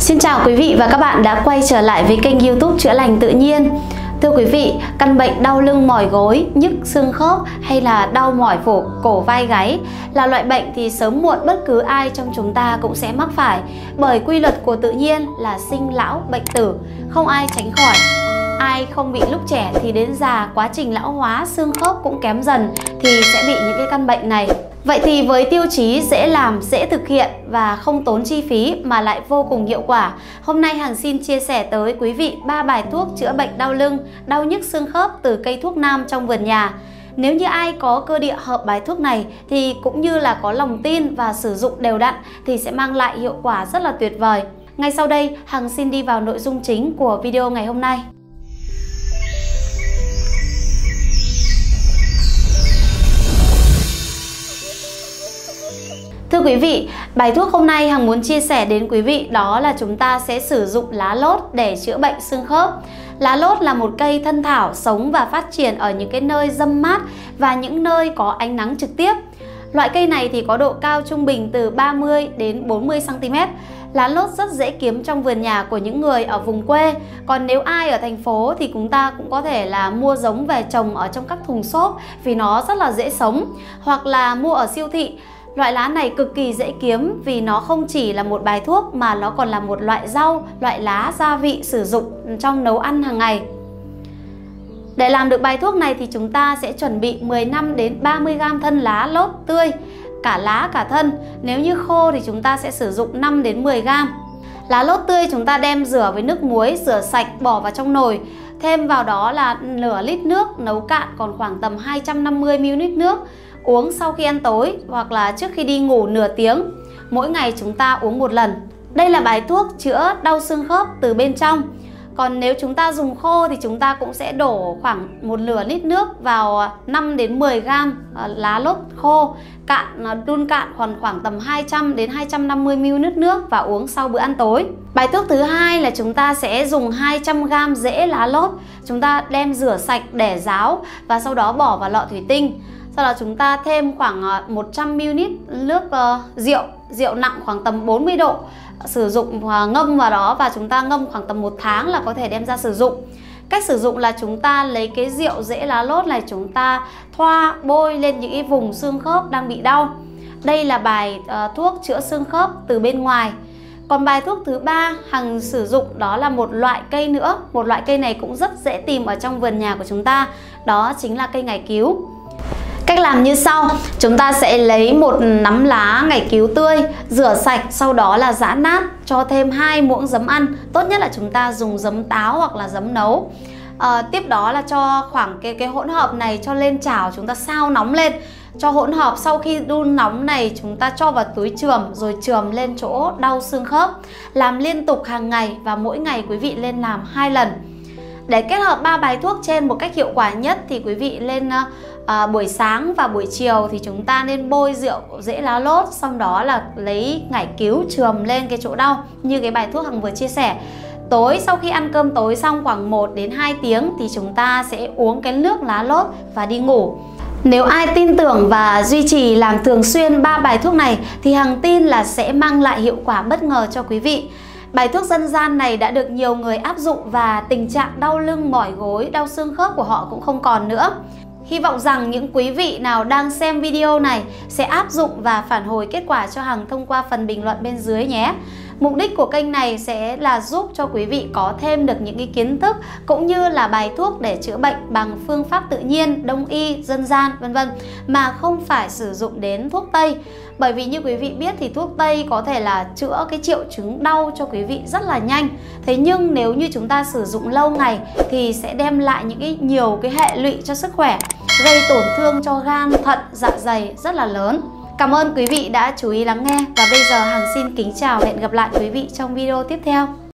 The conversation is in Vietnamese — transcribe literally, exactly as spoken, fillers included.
Xin chào quý vị và các bạn đã quay trở lại với kênh YouTube Chữa Lành Tự Nhiên. Thưa quý vị, căn bệnh đau lưng mỏi gối, nhức xương khớp hay là đau mỏi phổ cổ vai gáy là loại bệnh thì sớm muộn bất cứ ai trong chúng ta cũng sẽ mắc phải, bởi quy luật của tự nhiên là sinh lão bệnh tử, không ai tránh khỏi. Ai không bị lúc trẻ thì đến già quá trình lão hóa xương khớp cũng kém dần thì sẽ bị những cái căn bệnh này. Vậy thì với tiêu chí dễ làm, dễ thực hiện và không tốn chi phí mà lại vô cùng hiệu quả, hôm nay Hằng xin chia sẻ tới quý vị ba bài thuốc chữa bệnh đau lưng, đau nhức xương khớp từ cây thuốc nam trong vườn nhà. Nếu như ai có cơ địa hợp bài thuốc này thì cũng như là có lòng tin và sử dụng đều đặn thì sẽ mang lại hiệu quả rất là tuyệt vời. Ngay sau đây, Hằng xin đi vào nội dung chính của video ngày hôm nay. Thưa quý vị, bài thuốc hôm nay Hằng muốn chia sẻ đến quý vị đó là chúng ta sẽ sử dụng lá lốt để chữa bệnh xương khớp. Lá lốt là một cây thân thảo sống và phát triển ở những cái nơi râm mát và những nơi có ánh nắng trực tiếp. Loại cây này thì có độ cao trung bình từ ba mươi đến bốn mươi xăng ti mét. Lá lốt rất dễ kiếm trong vườn nhà của những người ở vùng quê. Còn nếu ai ở thành phố thì chúng ta cũng có thể là mua giống về trồng ở trong các thùng xốp vì nó rất là dễ sống, hoặc là mua ở siêu thị. Loại lá này cực kỳ dễ kiếm vì nó không chỉ là một bài thuốc mà nó còn là một loại rau, loại lá gia vị sử dụng trong nấu ăn hàng ngày. Để làm được bài thuốc này thì chúng ta sẽ chuẩn bị mười lăm đến ba mươi gam thân lá lốt tươi, cả lá cả thân. Nếu như khô thì chúng ta sẽ sử dụng năm đến mười gam. Lá lốt tươi chúng ta đem rửa với nước muối, rửa sạch, bỏ vào trong nồi. Thêm vào đó là nửa lít nước, nấu cạn còn khoảng tầm hai trăm năm mươi mi li lít nước. Uống sau khi ăn tối hoặc là trước khi đi ngủ nửa tiếng. Mỗi ngày chúng ta uống một lần. Đây là bài thuốc chữa đau xương khớp từ bên trong. Còn nếu chúng ta dùng khô thì chúng ta cũng sẽ đổ khoảng một nửa lít nước vào năm đến mười gam lá lốt khô, cạn đun cạn khoảng khoảng tầm hai trăm đến hai trăm năm mươi mi li lít nước và uống sau bữa ăn tối. Bài thuốc thứ hai là chúng ta sẽ dùng hai trăm gam rễ lá lốt. Chúng ta đem rửa sạch để ráo và sau đó bỏ vào lọ thủy tinh. Sau đó chúng ta thêm khoảng một trăm mi li lít nước uh, rượu, rượu nặng khoảng tầm bốn mươi độ, sử dụng uh, ngâm vào đó và chúng ta ngâm khoảng tầm một tháng là có thể đem ra sử dụng. Cách sử dụng là chúng ta lấy cái rượu rễ lá lốt này, chúng ta thoa bôi lên những cái vùng xương khớp đang bị đau. Đây là bài uh, thuốc chữa xương khớp từ bên ngoài. Còn bài thuốc thứ ba Hằng sử dụng đó là một loại cây nữa. Một loại cây này cũng rất dễ tìm ở trong vườn nhà của chúng ta. Đó chính là cây ngải cứu. Cách làm như sau, chúng ta sẽ lấy một nắm lá ngải cứu tươi, rửa sạch, sau đó là giã nát, cho thêm hai muỗng giấm ăn. Tốt nhất là chúng ta dùng giấm táo hoặc là giấm nấu. à, Tiếp đó là cho khoảng cái, cái hỗn hợp này cho lên chảo, chúng ta xao nóng lên. Cho hỗn hợp, sau khi đun nóng này chúng ta cho vào túi chườm rồi chườm lên chỗ đau xương khớp. Làm liên tục hàng ngày và mỗi ngày quý vị lên làm hai lần. Để kết hợp ba bài thuốc trên một cách hiệu quả nhất thì quý vị lên à, buổi sáng và buổi chiều thì chúng ta nên bôi rượu rễ lá lốt, sau đó là lấy ngải cứu chườm lên cái chỗ đau như cái bài thuốc Hằng vừa chia sẻ. Tối sau khi ăn cơm tối xong khoảng một đến hai tiếng thì chúng ta sẽ uống cái nước lá lốt và đi ngủ. Nếu ai tin tưởng và duy trì làm thường xuyên ba bài thuốc này thì Hằng tin là sẽ mang lại hiệu quả bất ngờ cho quý vị. Bài thuốc dân gian này đã được nhiều người áp dụng và tình trạng đau lưng, mỏi gối, đau xương khớp của họ cũng không còn nữa. Hy vọng rằng những quý vị nào đang xem video này sẽ áp dụng và phản hồi kết quả cho Hằng thông qua phần bình luận bên dưới nhé. Mục đích của kênh này sẽ là giúp cho quý vị có thêm được những cái kiến thức cũng như là bài thuốc để chữa bệnh bằng phương pháp tự nhiên, đông y, dân gian vân vân mà không phải sử dụng đến thuốc Tây. Bởi vì như quý vị biết thì thuốc Tây có thể là chữa cái triệu chứng đau cho quý vị rất là nhanh. Thế nhưng nếu như chúng ta sử dụng lâu ngày thì sẽ đem lại những cái nhiều cái hệ lụy cho sức khỏe, gây tổn thương cho gan, thận, dạ dày rất là lớn. Cảm ơn quý vị đã chú ý lắng nghe và bây giờ Hằng xin kính chào, hẹn gặp lại quý vị trong video tiếp theo.